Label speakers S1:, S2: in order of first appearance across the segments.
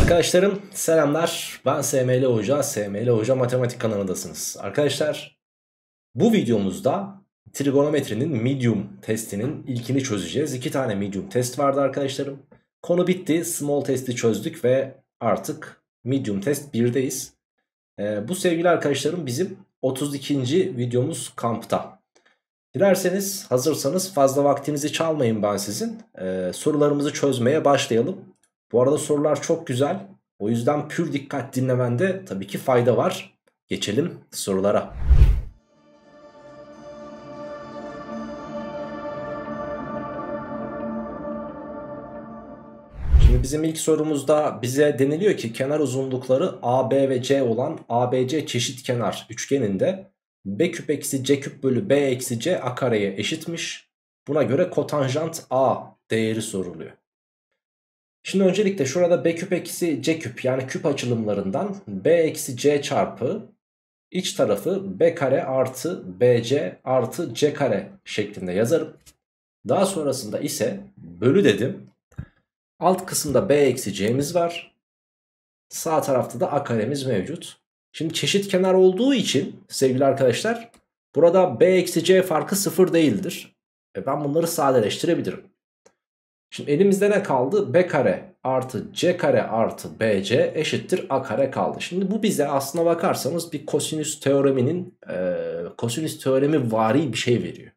S1: Arkadaşlarım selamlar. Ben SML Hoca. SML Hoca Matematik kanalındasınız. Arkadaşlar bu videomuzda trigonometrinin medium testinin ilkini çözeceğiz. 2 tane medium test vardı arkadaşlarım. Konu bitti. Small testi çözdük ve artık medium test 1'deyiz. Bu sevgili arkadaşlarım bizim 32. videomuz kampta. Dilerseniz hazırsanız fazla vaktinizi çalmayın ben sizin. Sorularımızı çözmeye başlayalım. Bu arada sorular çok güzel. O yüzden pür dikkat dinlemende tabii ki fayda var. Geçelim sorulara. Şimdi bizim ilk sorumuzda bize deniliyor ki kenar uzunlukları AB ve C olan ABC çeşitkenar üçgeninde B küp eksi C küp bölü B eksi C a kareye eşitmiş. Buna göre kotanjant A değeri soruluyor. Şimdi öncelikle şurada B küp eksi C küp yani küp açılımlarından B eksi C çarpı iç tarafı B kare artı BC artı C kare şeklinde yazarım. Daha sonrasında ise bölü dedim. Alt kısımda B eksi C'miz var. Sağ tarafta da A karemiz mevcut. Şimdi çeşitkenar olduğu için sevgili arkadaşlar burada B eksi C farkı 0 değildir. Ben bunları sadeleştirebilirim. Şimdi elimizde ne kaldı? B kare artı C kare artı BC eşittir A kare kaldı. Şimdi bu bize aslına bakarsanız bir kosinüs teoreminin kosinüs teoremi vari bir şey veriyor.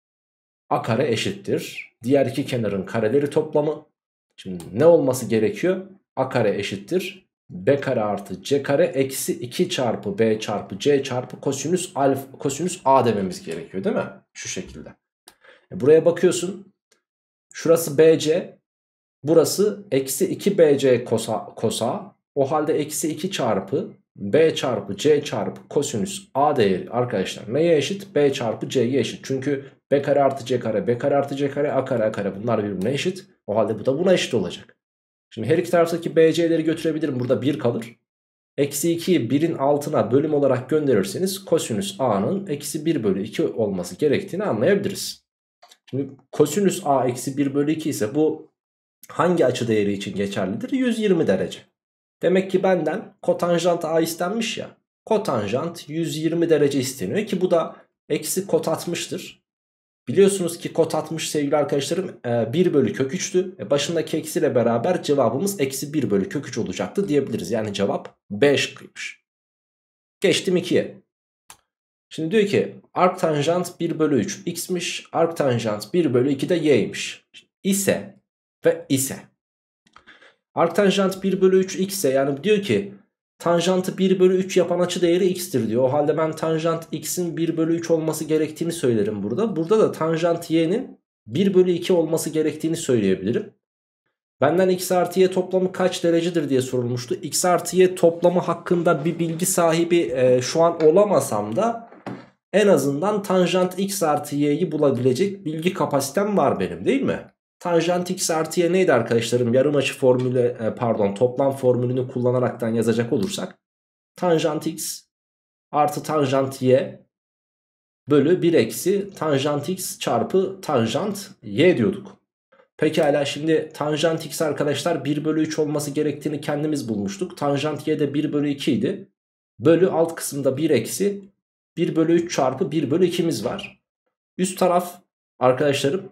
S1: A kare eşittir diğer iki kenarın kareleri toplamı. Şimdi ne olması gerekiyor? A kare eşittir B kare artı C kare eksi 2 çarpı B çarpı C çarpı kosinüs A dememiz gerekiyor değil mi? Şu şekilde. Buraya bakıyorsun. Şurası BC. Burası eksi 2 BC kosa. O halde eksi 2 çarpı B çarpı C çarpı kosinüs A değeri arkadaşlar neye eşit? B çarpı C'ye eşit. Çünkü B kare artı C kare, B kare artı C kare, A kare A kare bunlar birbirine eşit. O halde bu da buna eşit olacak. Şimdi her iki taraftaki BC'leri götürebilirim. Burada 1 kalır. Eksi 2'yi 1'in altına bölüm olarak gönderirseniz kosinüs A'nın eksi 1 bölü 2 olması gerektiğini anlayabiliriz. Şimdi kosinüs A eksi 1 bölü 2 ise bu hangi açı değeri için geçerlidir? 120 derece. Demek ki benden kotanjant A istenmiş ya. Kotanjant 120 derece isteniyor ki bu da eksi kot 60'tır. Biliyorsunuz ki kot 60 sevgili arkadaşlarım 1 bölü kök 3'tü. Başındaki eksiyle beraber cevabımız eksi 1 bölü kök 3 olacaktı diyebiliriz. Yani cevap B şıkkıymış. Geçtim 2'ye. Şimdi diyor ki arktanjant 1 bölü 3 x'miş. Arktanjant 1 bölü 2 de y'ymiş. İse ve ise. Arktanjant 1 bölü 3 x ise yani diyor ki tanjantı 1 bölü 3 yapan açı değeri x'tir diyor. O halde ben tanjant x'in 1 bölü 3 olması gerektiğini söylerim burada. Burada da tanjant y'nin 1 bölü 2 olması gerektiğini söyleyebilirim. Benden x artı y toplamı kaç derecedir diye sorulmuştu. X artı y toplamı hakkında bir bilgi sahibi şu an olamasam da en azından tanjant x artı y'yi bulabilecek bilgi kapasitem var benim değil mi? Tanjant x artı y neydi arkadaşlarım? Yarım açı formülü toplam formülünü kullanaraktan yazacak olursak tanjant x artı tanjant y bölü 1 eksi tanjant x çarpı tanjant y diyorduk. Pekala şimdi tanjant x arkadaşlar 1 bölü 3 olması gerektiğini kendimiz bulmuştuk. Tanjant y de 1 bölü 2 idi. Bölü alt kısımda 1 eksi 1 bölü 3 çarpı 1 bölü 2'miz var. Üst taraf arkadaşlarım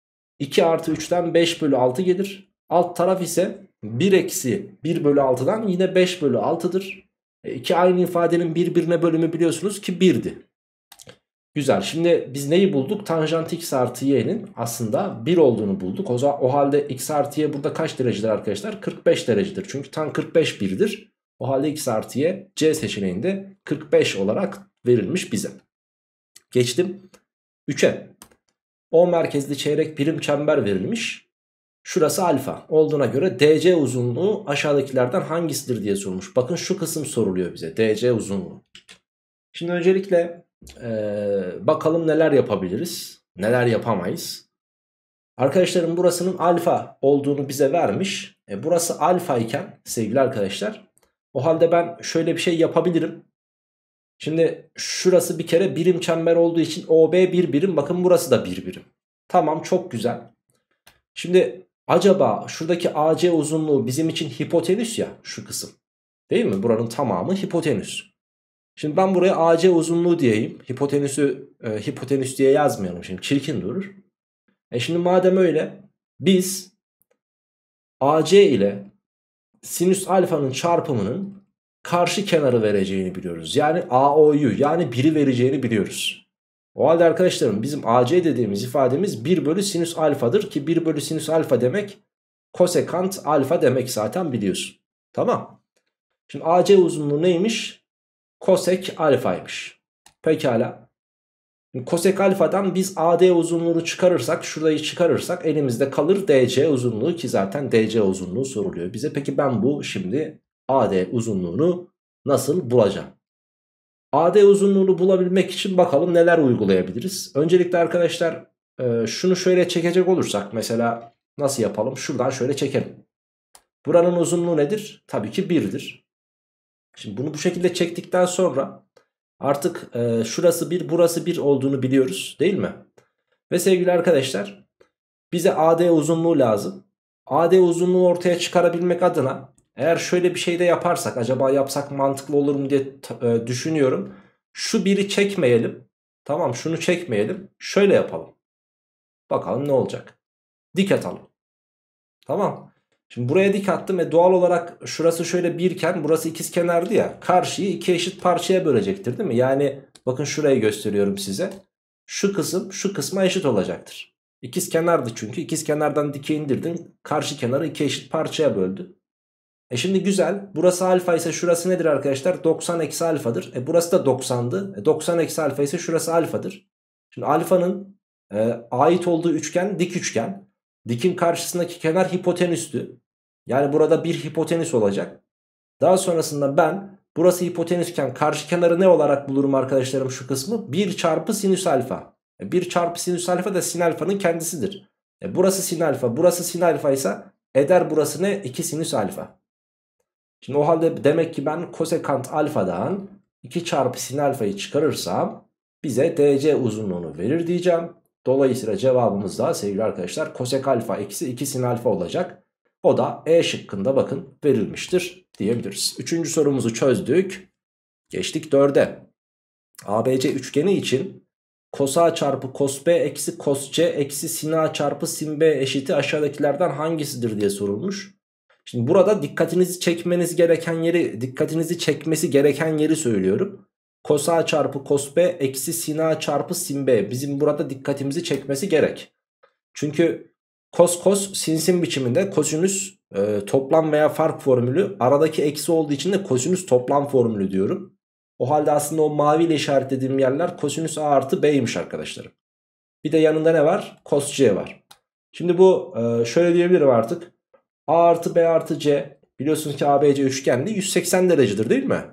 S1: 2 artı 3'ten 5 bölü 6 gelir. Alt taraf ise 1 eksi 1 bölü 6'dan yine 5 bölü 6'dır. İki aynı ifadenin birbirine bölümü biliyorsunuz ki 1'di. Güzel. Şimdi biz neyi bulduk? Tanjant x artı y'nin aslında 1 olduğunu bulduk. O halde x artı y burada kaç derecedir arkadaşlar? 45 derecedir. Çünkü tan 45 1'dir. O halde x artı y C seçeneğinde 45 olarak verilmiş bize. Geçtim 3'e. O merkezli çeyrek birim çember verilmiş. Şurası alfa olduğuna göre DC uzunluğu aşağıdakilerden hangisidir diye sormuş. Bakın şu kısım soruluyor bize. DC uzunluğu. Şimdi öncelikle bakalım neler yapabiliriz, neler yapamayız. Arkadaşlarım burasının alfa olduğunu bize vermiş. Burası alfa iken sevgili arkadaşlar o halde ben şöyle bir şey yapabilirim. Şimdi şurası bir kere birim çember olduğu için OB bir birim. Bakın burası da bir birim. Tamam çok güzel. Şimdi Acaba şuradaki AC uzunluğu bizim için hipotenüs ya, şu kısım. Değil mi? Buranın tamamı hipotenüs. Şimdi ben buraya AC uzunluğu diyeyim. Hipotenüsü hipotenüs diye yazmayalım şimdi. Çirkin durur. Şimdi madem öyle, biz AC ile sinüs alfanın çarpımının karşı kenarı vereceğini biliyoruz. Yani AO'yu, yani 1'i vereceğini biliyoruz. O halde arkadaşlarım, bizim AC dediğimiz ifademiz 1 bölü sinüs alfadır ki 1 bölü sinüs alfa demek kosekant alfa demek, zaten biliyorsun. Tamam. Şimdi AC uzunluğu neymiş? Kosek alfaymış. Pekala. Şimdi kosek alfadan biz AD uzunluğunu çıkarırsak, şurayı çıkarırsak elimizde kalır DC uzunluğu, ki zaten DC uzunluğu soruluyor bize. Peki ben bu şimdi AD uzunluğunu nasıl bulacağım? AD uzunluğunu bulabilmek için bakalım neler uygulayabiliriz. Öncelikle arkadaşlar şunu şöyle çekecek olursak mesela nasıl yapalım? Şuradan şöyle çekelim. Buranın uzunluğu nedir? Tabii ki 1'dir. Şimdi bunu bu şekilde çektikten sonra artık şurası 1, burası 1 olduğunu biliyoruz, değil mi? Ve sevgili arkadaşlar, bize AD uzunluğu lazım. AD uzunluğu ortaya çıkarabilmek adına eğer şöyle bir şey de yaparsak, acaba yapsak mantıklı olur mu diye düşünüyorum. Şu biri çekmeyelim. Tamam, şunu çekmeyelim. Şöyle yapalım. Bakalım ne olacak. Dik atalım. Tamam. Şimdi buraya dik attım ve doğal olarak şurası şöyle birken burası ikizkenardı ya. Karşıyı iki eşit parçaya bölecektir, değil mi? Yani bakın şurayı gösteriyorum size. Şu kısım şu kısma eşit olacaktır. İkizkenardı çünkü. İkizkenardan dike indirdin. Karşı kenarı iki eşit parçaya böldü. Şimdi güzel. Burası alfa ise şurası nedir arkadaşlar? 90 eksi alfadır. Burası da 90'dı. 90 eksi alfa ise şurası alfadır. Şimdi alfanın ait olduğu üçgen dik üçgen. Dikin karşısındaki kenar hipotenüstü. Yani burada bir hipotenüs olacak. Daha sonrasında ben burası hipotenüsken karşı kenarı ne olarak bulurum arkadaşlarım şu kısmı? 1 çarpı sinüs alfa. 1 çarpı sinüs alfa da sin alfanın kendisidir. Burası sin alfa, burası sin alfa ise eder burası ne? 2 sinüs alfa. Şimdi o halde demek ki ben kosekant alfadan 2 çarpı sin alfayı çıkarırsam bize DC uzunluğunu verir diyeceğim. Dolayısıyla cevabımız da sevgili arkadaşlar kosek alfa eksi 2 sin alfa olacak. O da E şıkkında bakın verilmiştir diyebiliriz. Üçüncü sorumuzu çözdük. Geçtik 4'e. ABC üçgeni için cos A çarpı cos B eksi cos C eksi sin A çarpı sin B eşiti aşağıdakilerden hangisidir diye sorulmuş. Şimdi burada dikkatinizi çekmeniz gereken yeri, dikkatinizi çekmesi gereken yeri söylüyorum. Cos A çarpı cos B eksi sin A çarpı sin B. Bizim burada dikkatimizi çekmesi gerek. Çünkü cos sin biçiminde, kosinüs toplam veya fark formülü, aradaki eksi olduğu için de kosinüs toplam formülü diyorum. O halde aslında o maviyle işaretlediğim yerler kosinüs A artı B'ymiş arkadaşlarım. Bir de yanında ne var? Cos C var. Şimdi bu şöyle diyebilirim artık. A artı B artı C, biliyorsunuz ki ABC üçgenli 180 derecedir, değil mi?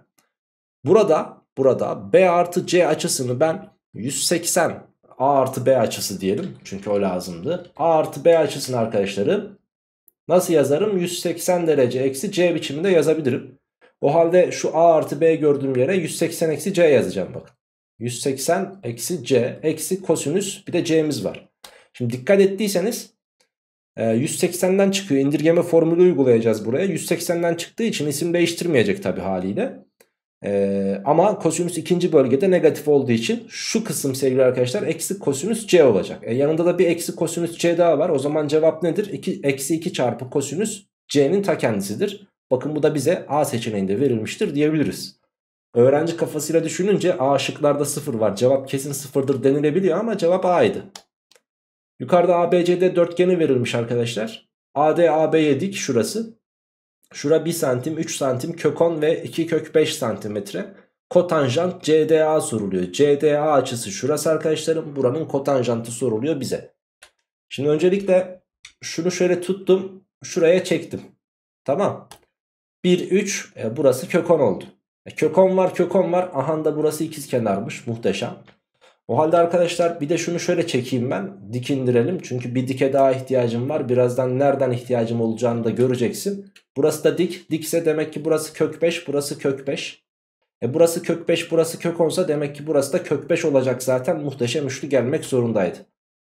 S1: Burada B artı C açısını ben 180, A artı B açısı diyelim. Çünkü o lazımdı. A artı B açısını arkadaşlarım nasıl yazarım? 180 derece eksi C biçiminde yazabilirim. O halde şu A artı B gördüğüm yere 180 eksi C yazacağım bakın. 180 eksi C eksi kosinüs, bir de C'miz var. Şimdi dikkat ettiyseniz 180'den çıkıyor. İndirgeme formülü uygulayacağız buraya. 180'den çıktığı için isim değiştirmeyecek tabi haliyle. Ama kosinüs ikinci bölgede negatif olduğu için şu kısım sevgili arkadaşlar eksi kosinüs C olacak. Yanında da bir eksi kosinüs C daha var. O zaman cevap nedir? Eksi 2 çarpı kosinüs C'nin ta kendisidir. Bakın bu da bize A seçeneğinde verilmiştir diyebiliriz. Öğrenci kafasıyla düşününce A şıklarda 0 var. Cevap kesin 0'dır denilebiliyor ama cevap A'ydı. Yukarıda ABCD dörtgeni verilmiş arkadaşlar. AD AB'ye dik şurası. Şura 1 santim, 3 santim, kök 10 ve 2 kök 5 santimetre. Kotanjant CDA soruluyor. CDA açısı şurası arkadaşlarım. Buranın kotanjantı soruluyor bize. Şimdi öncelikle şunu şöyle tuttum. Şuraya çektim. Tamam. 1, 3. Burası kök 10 oldu. Kök 10 var, kök 10 var. Aha da burası ikizkenarmış. Muhteşem. O halde arkadaşlar bir de şunu şöyle çekeyim ben. Dik indirelim. Çünkü bir dike daha ihtiyacım var. Birazdan nereden ihtiyacım olacağını da göreceksin. Burası da dik. Dikse demek ki burası kök 5, burası kök 5. Burası kök 5, burası kök 10'sa demek ki burası da kök 5 olacak zaten. Muhteşem üçlü gelmek zorundaydı.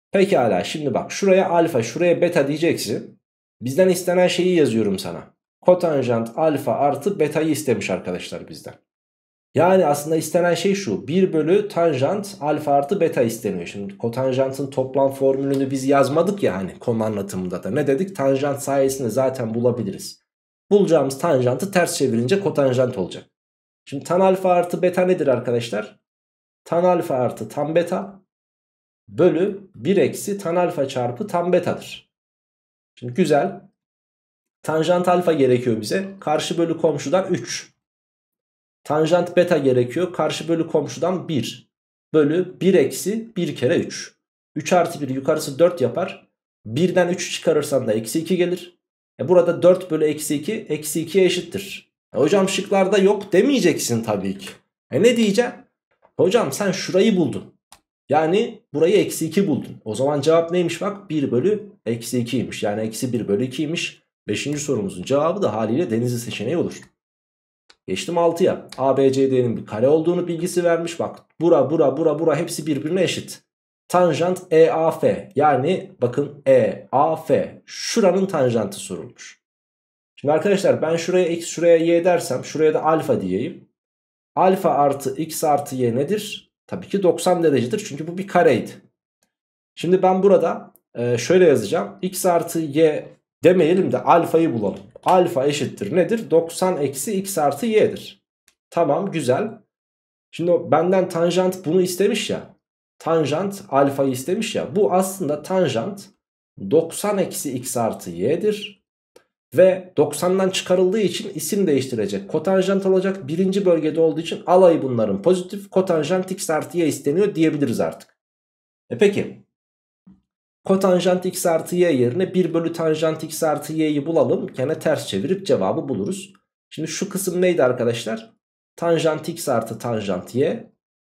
S1: Pekala, şimdi bak, şuraya alfa şuraya beta diyeceksin. Bizden istenen şeyi yazıyorum sana. Kotanjant alfa artı betayı istemiş arkadaşlar bizden. Yani aslında istenen şey şu: 1 bölü tanjant alfa artı beta isteniyor. Şimdi kotanjantın toplam formülünü biz yazmadık ya hani konu anlatımında da. Ne dedik? Tanjant sayesinde zaten bulabiliriz. Bulacağımız tanjantı ters çevirince kotanjant olacak. Şimdi tan alfa artı beta nedir arkadaşlar? Tan alfa artı tan beta bölü 1 eksi tan alfa çarpı tan betadır. Şimdi güzel. Tanjant alfa gerekiyor bize. Karşı bölü komşudan 3. Tanjant beta gerekiyor. Karşı bölü komşudan 1. Bölü 1 eksi 1 kere 3. 3 artı 1 yukarısı 4 yapar. 1'den 3 çıkarırsan da eksi 2 gelir. Burada 4 bölü eksi 2 eksi 2'ye eşittir. Hocam şıklarda yok demeyeceksin tabii ki. Ne diyeceğim? Hocam sen şurayı buldun. Yani burayı eksi 2 buldun. O zaman cevap neymiş bak? 1 bölü eksi 2'ymiş. Yani eksi 1 bölü 2'ymiş. 5. sorumuzun cevabı da haliyle Denizli seçeneği olur. Geçtim 6'ya. ABCD'nin bir kare olduğunu bilgisi vermiş. Bak bura hepsi birbirine eşit. Tanjant EAF, yani bakın EAF şuranın tanjantı sorulmuş. Şimdi arkadaşlar ben şuraya x şuraya y dersem şuraya da alfa diyeyim. Alfa artı x artı y nedir? Tabii ki 90 derecedir çünkü bu bir kareydi. Şimdi ben burada şöyle yazacağım. X artı y demeyelim de alfayı bulalım. Alfa eşittir nedir? 90 eksi x artı y'dir. Tamam, güzel. Şimdi benden tanjant bunu istemiş ya. Tanjant alfayı istemiş ya. Bu aslında tanjant 90 eksi x artı y'dir. Ve 90'dan çıkarıldığı için isim değiştirecek. Kotanjant olacak. Birinci bölgede olduğu için alayı bunların pozitif. Kotanjant x artı y isteniyor diyebiliriz artık. Peki. Kotanjant x artı y yerine 1 bölü tanjant x artı y'yi bulalım. Gene ters çevirip cevabı buluruz. Şimdi şu kısım neydi arkadaşlar? Tanjant x artı tanjant y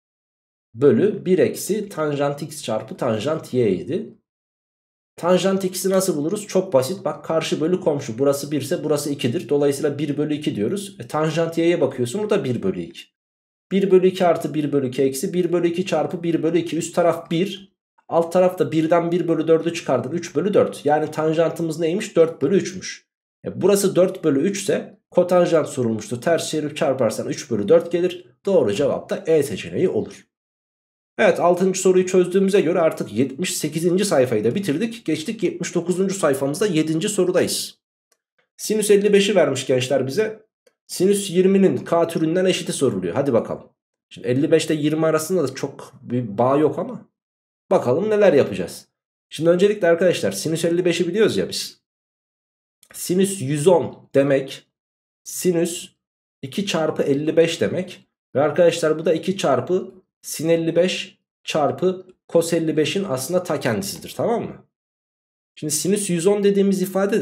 S1: bölü 1 eksi tanjant x çarpı tanjant y idi. Tanjant x'i nasıl buluruz? Çok basit. Bak, karşı bölü komşu. Burası 1 ise burası 2'dir. Dolayısıyla 1 bölü 2 diyoruz. Tanjant y'ye bakıyorsun. O da 1 bölü 2. 1 bölü 2 artı 1 bölü 2 eksi 1 bölü 2 çarpı 1 bölü 2. Üst taraf 1. Alt tarafta 1'den 1 bölü 4'ü çıkardın. 3 bölü 4. Yani tanjantımız neymiş? 4 bölü 3'müş. Burası 4 bölü 3 ise kotanjant sorulmuştu. Ters çevirip çarparsan 3 bölü 4 gelir. Doğru cevap da E seçeneği olur. Evet, 6. soruyu çözdüğümüze göre artık 78. sayfayı da bitirdik. Geçtik 79. sayfamızda 7. sorudayız. Sinüs 55'i vermiş gençler bize. Sinüs 20'nin k türünden eşiti soruluyor. Hadi bakalım. Şimdi 55 ile 20 arasında da çok bir bağ yok ama bakalım neler yapacağız. Şimdi öncelikle arkadaşlar sinüs 55'i biliyoruz ya biz. Sinüs 110 demek sinüs 2 çarpı 55 demek. Ve arkadaşlar bu da 2 çarpı sin 55 çarpı kos 55'in aslında ta kendisidir, tamam mı? Şimdi sinüs 110 dediğimiz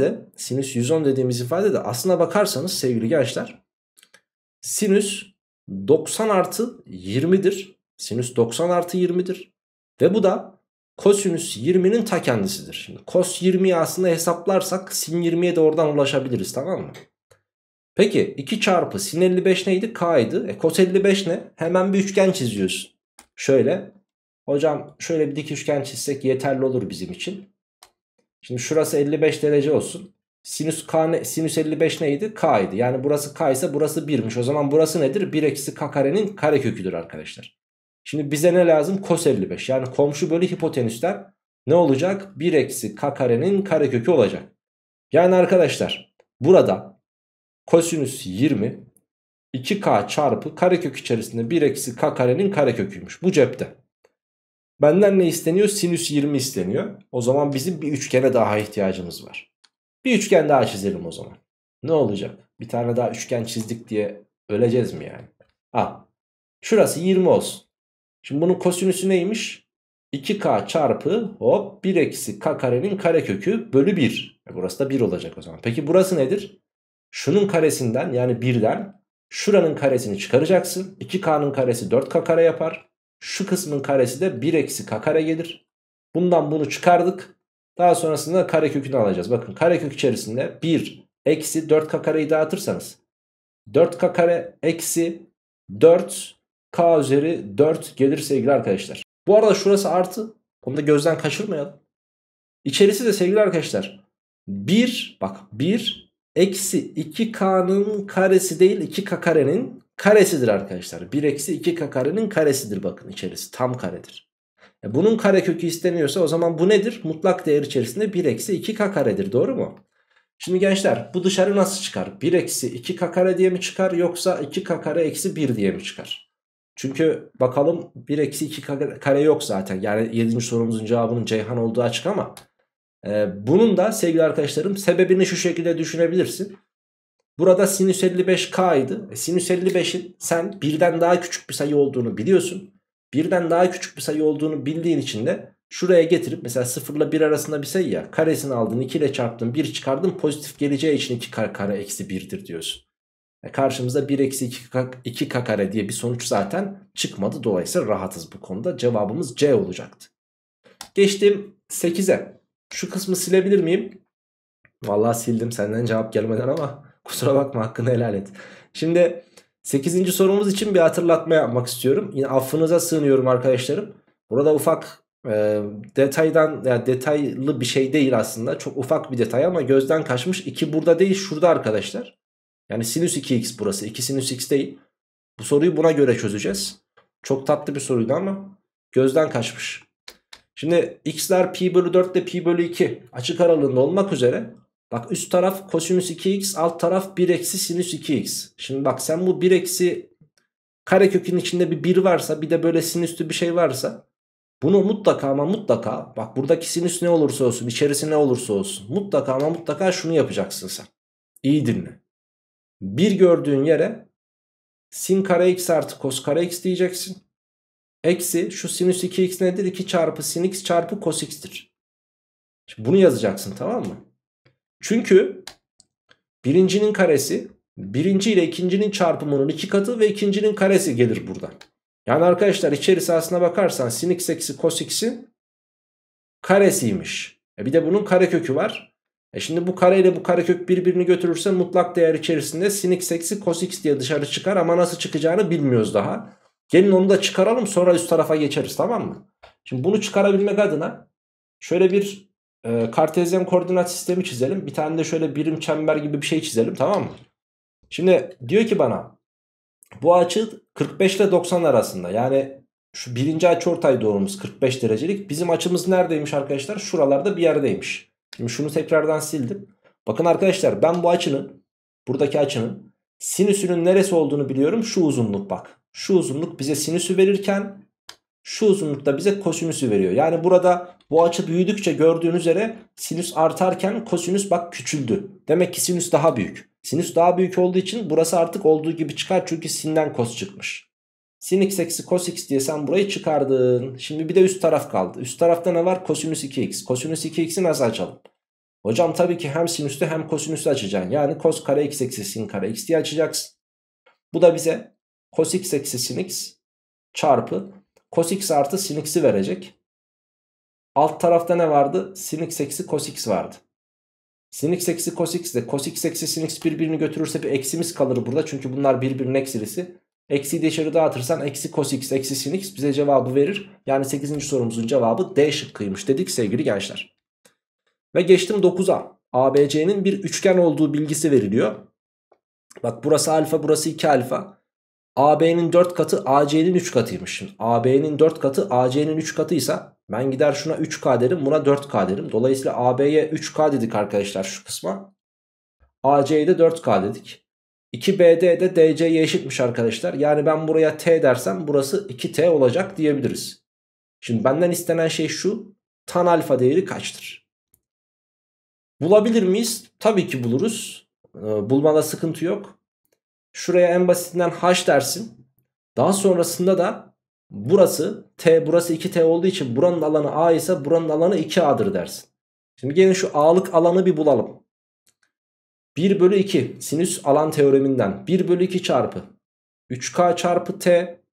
S1: ifade de aslına bakarsanız sevgili gençler sinüs 90 artı 20'dir. Sinüs 90 artı 20'dir. Ve bu da kosinüs 20'nin ta kendisidir. Şimdi kos 20'yi aslında hesaplarsak sin 20'ye de oradan ulaşabiliriz, tamam mı? Peki 2 çarpı sin 55 neydi? K'ydı. Kos 55 ne? Hemen bir üçgen çiziyorsun. Şöyle. Hocam şöyle bir dik üçgen çizsek yeterli olur bizim için. Şimdi şurası 55 derece olsun. Sinüs 55 neydi? K'ydı. Yani burası K ise burası 1'miş. O zaman burası nedir? 1 eksi K karenin kareköküdür arkadaşlar. Şimdi bize ne lazım? Kos 55. Yani komşu bölü hipotenüsler ne olacak? 1 eksi K karenin karekökü olacak. Yani arkadaşlar burada kosinüs 20 2K çarpı karekök içerisinde 1 eksi K karenin kareköküymüş. Bu cepte. Benden ne isteniyor? Sinüs 20 isteniyor. O zaman bizim bir üçgene daha ihtiyacımız var. Bir üçgen daha çizelim o zaman. Ne olacak? Bir tane daha üçgen çizdik diye öleceğiz mi yani? Şurası 20 olsun. Şimdi bunun kosinüsü neymiş? 2K çarpı hop 1 eksi K karenin karekökü bölü 1. Burası da 1 olacak o zaman. Peki burası nedir? Şunun karesinden, yani 1'den şuranın karesini çıkaracaksın. 2K'nın karesi 4K kare yapar. Şu kısmın karesi de 1 eksi K kare gelir. Bundan bunu çıkardık. Daha sonrasında karekökünü alacağız. Bakın karekök içerisinde 1 eksi 4K kareyi dağıtırsanız 4K kare eksi 4K üzeri 4 gelir sevgili arkadaşlar. Bu arada şurası artı. Onu da gözden kaçırmayalım. İçerisi de sevgili arkadaşlar 1 bak 1 eksi 2k'nın karesi değil 2k karenin karesidir arkadaşlar. 1 eksi 2k karenin karesidir bakın içerisi tam karedir. Bunun karekökü isteniyorsa o zaman bu nedir? Mutlak değer içerisinde 1 eksi 2k karedir, doğru mu? Şimdi gençler bu dışarı nasıl çıkar? 1 eksi 2k kare diye mi çıkar yoksa 2k kare eksi 1 diye mi çıkar? Çünkü bakalım 1 eksi 2k kare yok zaten. Yani 7. sorumuzun cevabının Ceyhan olduğu açık ama bunun da sevgili arkadaşlarım sebebini şu şekilde düşünebilirsin. Burada sinüs 55k idi. Sinüs 55'in sen birden daha küçük bir sayı olduğunu biliyorsun. Birden daha küçük bir sayı olduğunu bildiğin için de şuraya getirip mesela 0 ile 1 arasında bir sayı ya, karesini aldın 2 ile çarptın 1 çıkardın, pozitif geleceği için 2 kare eksi 1'dir diyorsun. Karşımızda 1 eksi 2k kare diye bir sonuç zaten çıkmadı. Dolayısıyla rahatız bu konuda. Cevabımız C olacaktı. Geçtim 8'e. Şu kısmı silebilir miyim? Vallahi sildim senden cevap gelmeden ama kusura bakma, hakkını helal et. Şimdi 8. sorumuz için bir hatırlatma yapmak istiyorum. Yine affınıza sığınıyorum arkadaşlarım. Burada ufak detaylı bir şey değil aslında. Çok ufak bir detay ama gözden kaçmış. 2 burada değil, şurada arkadaşlar. Yani sinüs 2x burası. 2 sinüs x değil. Bu soruyu buna göre çözeceğiz. Çok tatlı bir soruydu ama gözden kaçmış. Şimdi x'ler pi bölü 4 ile pi bölü 2 açık aralığında olmak üzere. Bak üst taraf kosinüs 2x, alt taraf 1 eksi sinüs 2x. Şimdi bak sen bu 1 eksi karekökün içinde bir 1 varsa, bir de böyle sinüslü bir şey varsa, bunu mutlaka ama mutlaka, bak buradaki sinüs ne olursa olsun, içerisi ne olursa olsun, mutlaka ama mutlaka şunu yapacaksın sen. İyi dinle. 1 gördüğün yere sin kare x artı kos kare x diyeceksin. Eksi şu sinüs 2x nedir? 2 çarpı sin x çarpı cos x'tir. Şimdi bunu yazacaksın, tamam mı? Çünkü birincinin karesi birinci ile ikincinin çarpımının 2 katı ve ikincinin karesi gelir buradan. Yani arkadaşlar içerisi aslına bakarsan sin x eksi cos x'in karesiymiş. Bir de bunun karekökü var. Şimdi bu kare ile bu karekök birbirini götürürse mutlak değer içerisinde sin x eksi cos x diye dışarı çıkar ama nasıl çıkacağını bilmiyoruz daha. Gelin onu da çıkaralım, sonra üst tarafa geçeriz, tamam mı? Şimdi bunu çıkarabilmek adına şöyle bir kartezyen koordinat sistemi çizelim. Bir tane de şöyle birim çember gibi bir şey çizelim, tamam mı? Şimdi diyor ki bana bu açı 45 ile 90 arasında. Yani şu birinci açıortay doğrumuz 45 derecelik. Bizim açımız neredeymiş arkadaşlar? Şuralarda bir yerdeymiş. Şimdi şunu tekrardan sildim. Bakın arkadaşlar ben bu açının, buradaki açının sinüsünün neresi olduğunu biliyorum. Şu uzunluk bak. Şu uzunluk bize sinüsü verirken şu uzunluk da bize kosinüsü veriyor. Yani burada bu açı büyüdükçe gördüğünüz üzere sinüs artarken kosinüs bak küçüldü. Demek ki sinüs daha büyük. Sinüs daha büyük olduğu için burası artık olduğu gibi çıkar çünkü sinden kos çıkmış. Sin x eksi cos x diye sen burayı çıkardın. Şimdi bir de üst taraf kaldı. Üst tarafta ne var? Kosinüs 2x. Kosinüs 2x'i nasıl açalım? Hocam tabii ki hem sinüsü hem kosinüsü açacaksın. Yani cos kare x eksi sin kare x diye açacaksın. Bu da bize cos x eksi sin x çarpı cos x artı sin x'i verecek. Alt tarafta ne vardı? Sin x eksi cos x vardı. Sin x eksi cos x ile cos x eksi sin x birbirini götürürse bir eksimiz kalır burada. Çünkü bunlar birbirinin eksilisi. Eksiyi dışarı dağıtırsan eksi cos x eksi sin x bize cevabı verir. Yani 8. sorumuzun cevabı D şıkkıymış dedik sevgili gençler. Ve geçtim 9'a. ABC'nin bir üçgen olduğu bilgisi veriliyor. Bak burası alfa, burası 2 alfa. AB'nin 4 katı AC'nin 3 katıymış. Şimdi AB'nin 4 katı AC'nin 3 katıysa ben gider şuna 3K derim, buna 4K derim. Dolayısıyla AB'ye 3K dedik arkadaşlar şu kısma. AC'ye de 4K dedik. 2BD de DC'ye eşitmiş arkadaşlar. Yani ben buraya T dersem burası 2T olacak diyebiliriz. Şimdi benden istenen şey şu. Tan alfa değeri kaçtır? Bulabilir miyiz? Tabii ki buluruz. Bulmada sıkıntı yok. Şuraya en basitinden H dersin. Daha sonrasında da burası T, burası 2T olduğu için buranın alanı A ise buranın alanı 2A'dır dersin. Şimdi gelin şu A'lık alanı bir bulalım. 1 bölü 2 sinüs alan teoreminden 1 bölü 2 çarpı 3K çarpı T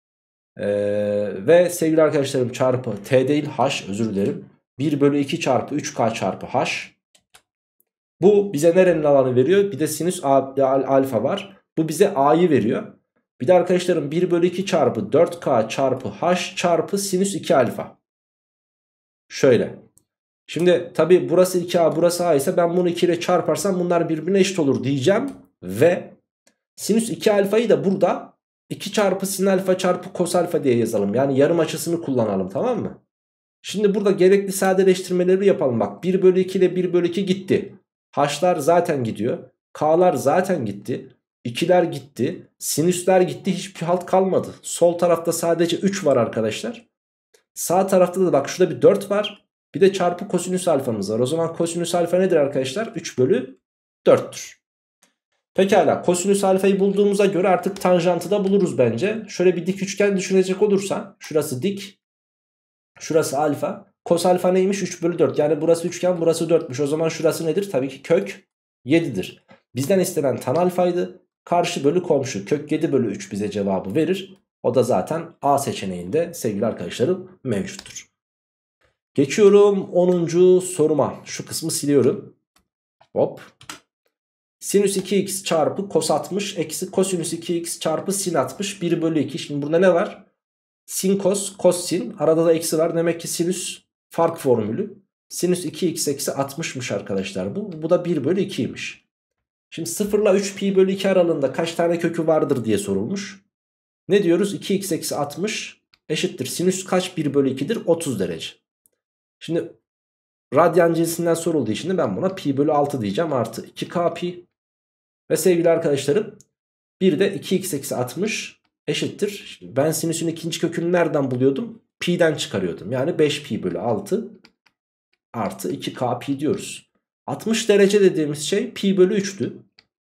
S1: ve sevgili arkadaşlarım çarpı T değil H, özür dilerim. 1 bölü 2 çarpı 3K çarpı H. Bu bize nerenin alanı veriyor? Bir de sinüs alfa var. Bu bize A'yı veriyor. Bir de arkadaşlarım 1 bölü 2 çarpı 4K çarpı H çarpı sinüs 2 alfa. Şöyle. Şimdi tabi burası 2a burası a ise ben bunu 2 ile çarparsam bunlar birbirine eşit olur diyeceğim. Ve sinüs 2 alfayı da burada 2 çarpı sin alfa çarpı kos alfa diye yazalım. Yani yarım açısını kullanalım, tamam mı? Şimdi burada gerekli sadeleştirmeleri yapalım. Bak 1 bölü 2 ile 1 bölü 2 gitti. H'lar zaten gidiyor. K'lar zaten gitti. 2'ler gitti. Sinüsler gitti. Hiçbir halt kalmadı. Sol tarafta sadece 3 var arkadaşlar. Sağ tarafta da bak şurada bir 4 var. Bir de çarpı kosinüs alfamız var. O zaman kosinüs alfa nedir arkadaşlar? 3 bölü 4'tür. Pekala, kosinüs alfayı bulduğumuza göre artık tanjantı da buluruz bence. Şöyle bir dik üçgen düşünecek olursan, şurası dik, şurası alfa. Kos alfa neymiş? 3 bölü 4. Yani burası üçgen, burası 4'müş. O zaman şurası nedir? Tabii ki kök 7'dir. Bizden istenen tan alfaydı. Karşı bölü komşu kök 7 bölü 3 bize cevabı verir. O da zaten A seçeneğinde sevgili arkadaşlarım mevcuttur. Geçiyorum 10. soruma. Şu kısmı siliyorum. Hop. Sinüs 2x çarpı kos 60 eksi kosinüs 2x çarpı sin 60 1 bölü 2. Şimdi burada ne var? Sin kos, kos sin. Arada da eksi var. Demek ki sinüs fark formülü. Sinüs 2x eksi 60'mış arkadaşlar bu. Bu da 1 bölü 2'ymiş. Şimdi 0 ile 3 pi bölü 2 aralığında kaç tane kökü vardır diye sorulmuş. Ne diyoruz? 2x eksi 60 eşittir. Sinüs kaç 1 bölü 2'dir? 30 derece. Şimdi radyan cinsinden sorulduğu için de ben buna pi bölü 6 diyeceğim. Artı 2k pi. Ve sevgili arkadaşlarım bir de 2x eksi 60 eşittir. Şimdi ben sinüsün ikinci kökünü nereden buluyordum? Pi'den çıkarıyordum. Yani 5 pi bölü 6 artı 2k pi diyoruz. 60 derece dediğimiz şey pi bölü 3'tü.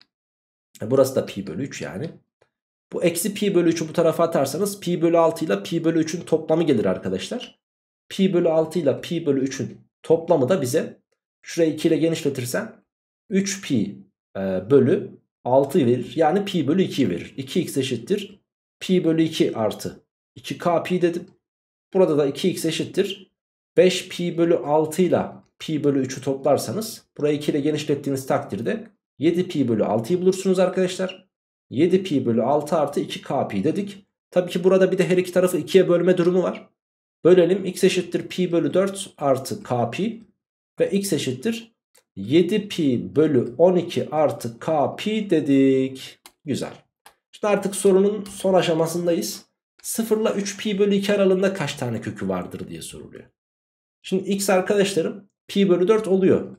S1: Burası da pi bölü 3 yani. Bu eksi pi bölü 3'ü bu tarafa atarsanız pi bölü 6 ile pi bölü 3'ün toplamı gelir arkadaşlar. Pi bölü 6 ile pi bölü 3'ün toplamı da bize şurayı 2 ile genişletirsen 3 pi bölü 6 verir. Yani pi bölü 2'yi verir. 2x eşittir pi bölü 2 artı 2k pi dedim. Burada da 2x eşittir 5 pi bölü 6 ile pi bölü 3'ü toplarsanız burayı 2 ile genişlettiğiniz takdirde 7 pi bölü 6'yı bulursunuz arkadaşlar. 7 pi bölü 6 artı 2k pi dedik. Tabii ki burada bir de her iki tarafı 2'ye bölme durumu var. Bölelim, x eşittir pi bölü 4 artı k pi ve x eşittir 7 pi bölü 12 artı k pi dedik. Güzel. Şimdi artık sorunun son aşamasındayız. 0 ile 3 pi bölü 2 aralığında kaç tane kökü vardır diye soruluyor. Şimdi x arkadaşlarım pi bölü 4 oluyor.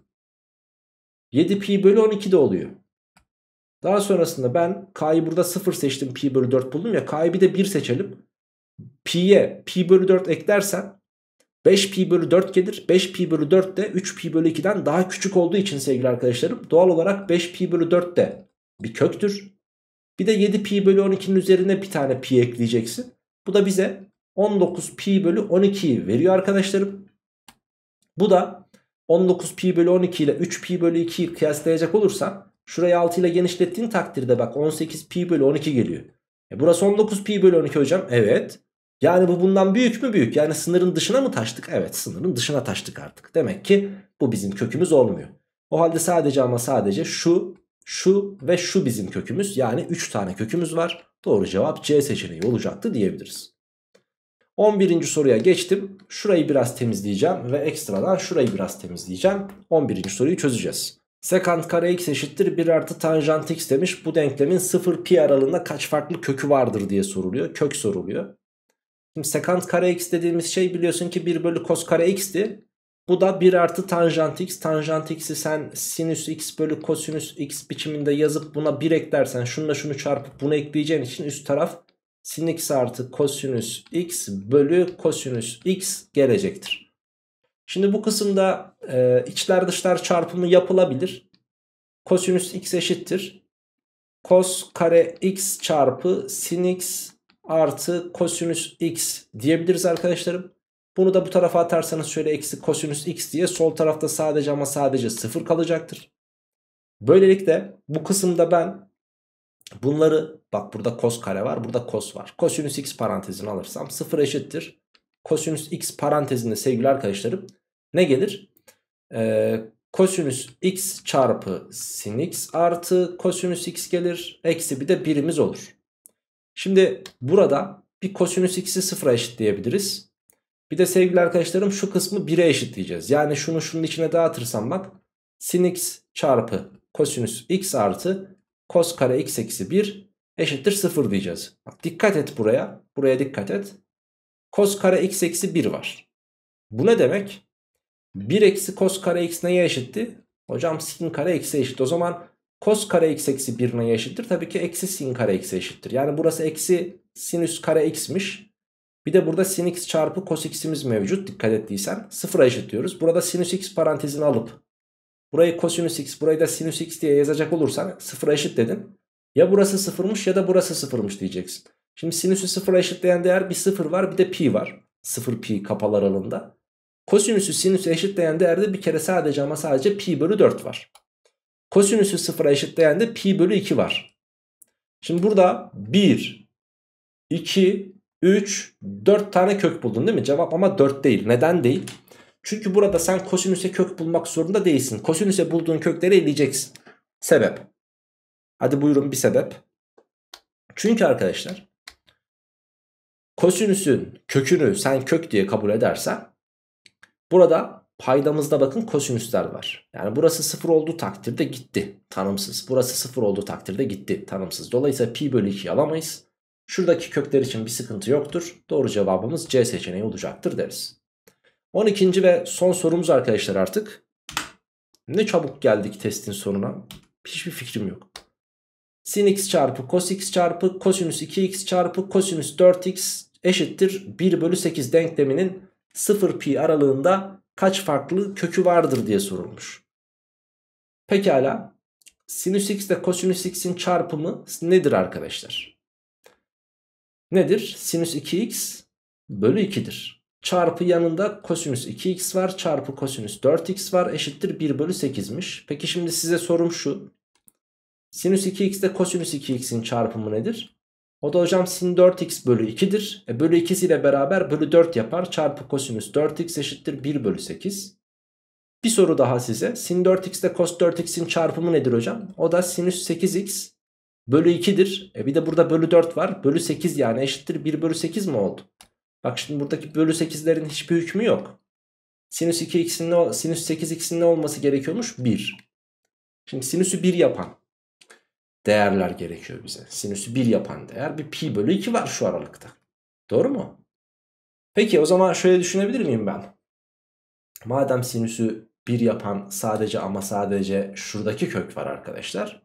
S1: 7 pi bölü 12 de oluyor. Daha sonrasında ben k'yı burada 0 seçtim, pi bölü 4 buldum ya, k'yı bir de 1 seçelim. Pi'ye pi bölü 4 eklersen 5 pi bölü 4 gelir. 5 pi bölü 4 de 3 pi bölü 2'den daha küçük olduğu için sevgili arkadaşlarım doğal olarak 5 pi bölü 4 de bir köktür. Bir de 7 pi bölü 12'nin üzerine bir tane pi ekleyeceksin. Bu da bize 19 pi bölü 12'yi veriyor arkadaşlarım. Bu da 19 pi bölü 12 ile 3 pi bölü 2'yi kıyaslayacak olursan şurayı 6 ile genişlettiğin takdirde bak 18 pi bölü 12 geliyor. Burası 19 pi bölü 12 hocam. Evet. Yani bu bundan büyük mü? Büyük. Yani sınırın dışına mı taştık? Evet, sınırın dışına taştık artık. Demek ki bu bizim kökümüz olmuyor. O halde sadece ama sadece şu ve şu bizim kökümüz. Yani 3 tane kökümüz var. Doğru cevap C seçeneği olacaktı diyebiliriz. 11. soruya geçtim. Şurayı biraz temizleyeceğim ve ekstradan şurayı biraz temizleyeceğim. 11. soruyu çözeceğiz. Sekant kare x eşittir 1 artı tanjant x demiş. Bu denklemin 0 pi aralığında kaç farklı kökü vardır diye soruluyor. Kök soruluyor. Şimdi sekant kare x dediğimiz şey biliyorsun ki 1 bölü kos kare x'ti. Bu da 1 artı tanjant x. Tanjant x'i sen sinüs x bölü kosinüs x biçiminde yazıp buna 1 eklersen şununla şunu çarpıp bunu ekleyeceğin için üst taraf sin x artı kosinüs x bölü kosinüs x gelecektir. Şimdi bu kısımda içler dışlar çarpımı yapılabilir. Kosinüs x eşittir kos kare x çarpı sin x artı kosinüs x diyebiliriz arkadaşlarım. Bunu da bu tarafa atarsanız şöyle eksi kosinüs x diye sol tarafta sadece ama sadece 0 kalacaktır. Böylelikle bu kısımda ben bunları, bak burada kos kare var, burada kos var. Kosinüs x parantezini alırsam 0 eşittir kosinüs x parantezinde sevgili arkadaşlarım ne gelir? Kosinüs x çarpı sin x artı kosinüs x gelir. Eksi bir de birimiz olur. Şimdi burada bir kosinüs x'i sıfıra eşitleyebiliriz. Bir de sevgili arkadaşlarım şu kısmı 1'e eşitleyeceğiz. Yani şunu şunun içine dağıtırsam bak, sin x çarpı kosinüs x artı kos kare x eksi 1 eşittir 0 diyeceğiz. Bak dikkat et buraya. Buraya dikkat et. Kos kare x eksi 1 var. Bu ne demek? 1 eksi kos kare x neye eşitti? Hocam sin kare x'e eşit. O zaman kos kare x eksi 1 neye eşittir? Tabii ki eksi sin kare x'e eşittir. Yani burası eksi sinüs kare x'miş. Bir de burada sin x çarpı cos x'imiz mevcut. Dikkat ettiysen sıfıra eşitliyoruz. Burada sinüs x parantezini alıp burayı kosinüs x, burayı da sinüs x diye yazacak olursan sıfıra eşit dedin. Ya burası sıfırmış ya da burası sıfırmış diyeceksin. Şimdi sinüsü sıfıra eşitleyen değer bir sıfır var, bir de pi var. Sıfır pi kapalı aralığında. Kosinüsü sinüsü eşitleyen değerde bir kere sadece ama sadece pi bölü 4 var. Kosinüsü sıfıra eşitleyen de pi bölü 2 var. Şimdi burada 1, 2, 3, 4 tane kök buldun değil mi? Cevap ama 4 değil. Neden değil? Çünkü burada sen kosinüse kök bulmak zorunda değilsin. Kosinüse bulduğun kökleri eleyeceksin. Sebep. Hadi buyurun bir sebep. Çünkü arkadaşlar kosinüsün kökünü sen kök diye kabul edersen burada paydamızda bakın kosinüsler var. Yani burası 0 olduğu takdirde gitti. Tanımsız. Burası 0 olduğu takdirde gitti. Tanımsız. Dolayısıyla pi bölü 2'yi alamayız. Şuradaki kökler için bir sıkıntı yoktur. Doğru cevabımız C seçeneği olacaktır deriz. 12. ve son sorumuz arkadaşlar artık. Ne çabuk geldik testin sonuna. Hiçbir fikrim yok. Sin x çarpı cos x çarpı kosinüs 2x çarpı kosinüs 4x eşittir 1 bölü 8 denkleminin 0 pi aralığında kaç farklı kökü vardır diye sorulmuş. Pekala. Sinüs x ile kosinüs x'in çarpımı nedir arkadaşlar? Nedir? Sinüs 2x bölü 2'dir. Çarpı yanında kosinüs 2x var, çarpı kosinüs 4x var, eşittir 1 bölü 8'miş. Peki şimdi size sorum şu. Sinüs 2x ile kosinüs 2x'in çarpımı nedir? O da hocam sin 4x bölü 2'dir. Bölü 2'siyle beraber bölü 4 yapar. Çarpı kosinüs 4x eşittir 1 bölü 8. Bir soru daha size. Sin 4x ile cos 4x'in çarpımı nedir hocam? O da sinüs 8x bölü 2'dir. Bir de burada bölü 4 var. Bölü 8 yani eşittir 1 bölü 8 mi oldu? Bak şimdi buradaki bölü 8'lerin hiçbir hükmü yok. Sinüs 2x'in sinüs 8x'in ne olması gerekiyormuş? 1. Şimdi sinüsü 1 yapan değerler gerekiyor bize. Sinüsü 1 yapan değer bir pi bölü 2 var şu aralıkta. Doğru mu? Peki o zaman şöyle düşünebilir miyim ben? Madem sinüsü 1 yapan sadece ama sadece şuradaki kök var arkadaşlar.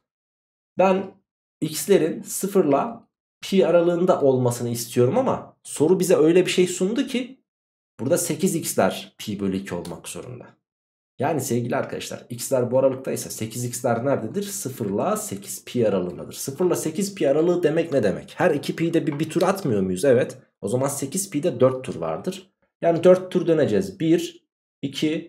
S1: Ben x'lerin 0 ile pi aralığında olmasını istiyorum ama soru bize öyle bir şey sundu ki burada 8x'ler pi bölü 2 olmak zorunda. Yani sevgili arkadaşlar x'ler bu aralıktaysa 8x'ler nerededir? 0 ile 8 pi aralığındadır. 0 ile 8 pi aralığı demek ne demek? Her 2 pi'de bir tur atmıyor muyuz? Evet. O zaman 8 pi'de 4 tur vardır. Yani 4 tur döneceğiz. 1, 2,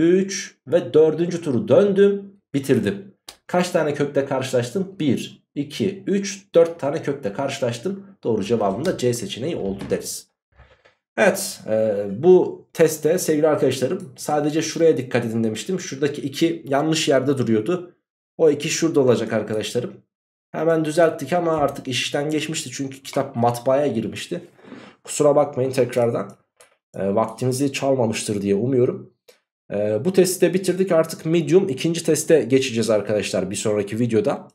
S1: 3 ve 4. turu döndüm, bitirdim. Kaç tane kökle karşılaştım? 1, 2, 3, 4 tane kökle karşılaştım. Doğru cevabım da C seçeneği oldu deriz. Evet, bu testte sevgili arkadaşlarım sadece şuraya dikkat edin demiştim. Şuradaki 2 yanlış yerde duruyordu. O 2 şurada olacak arkadaşlarım. Hemen düzelttik ama artık iş işten geçmişti. Çünkü kitap matbaaya girmişti. Kusura bakmayın tekrardan. Vaktimizi çalmamıştır diye umuyorum. Bu testi de bitirdik, artık medium ikinci teste geçeceğiz arkadaşlar bir sonraki videoda.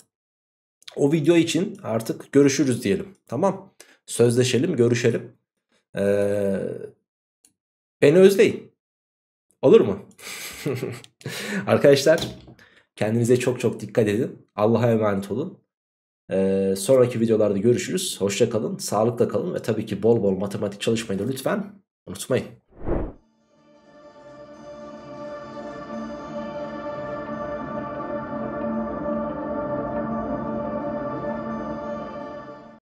S1: O video için artık görüşürüz diyelim, tamam, sözleşelim, görüşelim. Beni özleyin, olur mu? Arkadaşlar kendinize çok çok dikkat edin, Allah'a emanet olun. Sonraki videolarda görüşürüz, hoşça kalın, sağlıkla kalın ve tabii ki bol bol matematik çalışmayı da lütfen unutmayın.